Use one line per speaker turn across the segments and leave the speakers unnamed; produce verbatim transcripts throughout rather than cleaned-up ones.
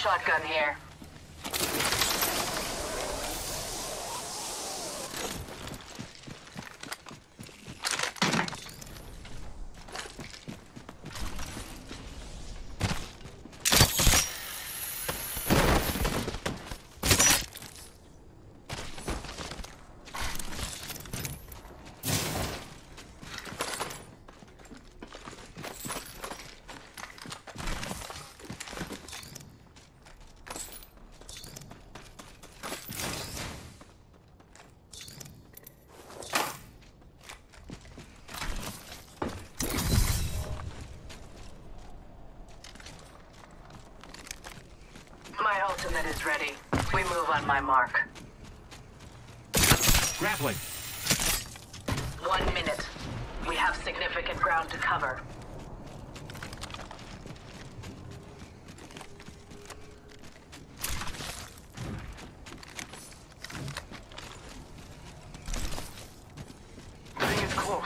shotgun here. My ultimate is ready. We move on my mark.
Grappling.
One minute. We have significant ground to cover.
Ring is close.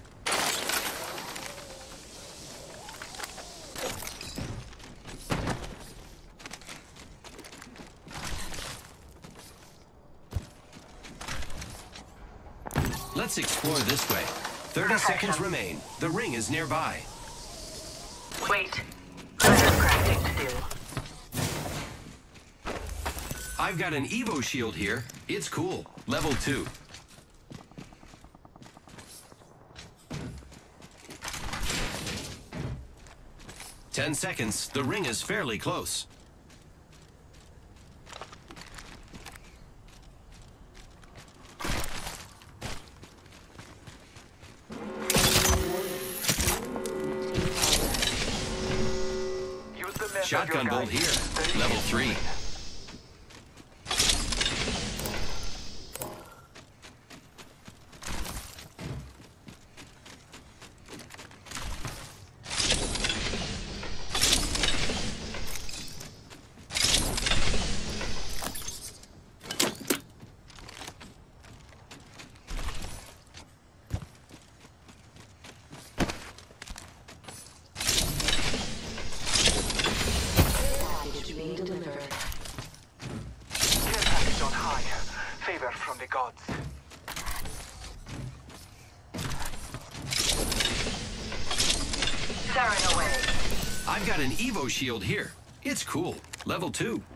Let's explore this way. thirty seconds remain. The ring is nearby.
Wait. I have crafting to do.
I've got an Evo shield here. It's cool. Level two. Ten seconds. The ring is fairly close. Shotgun bolt here. Level three.
Being delivered.
Care package on high. Favor from the gods.
Siren away.
I've got an Evo shield here. It's cool. Level two.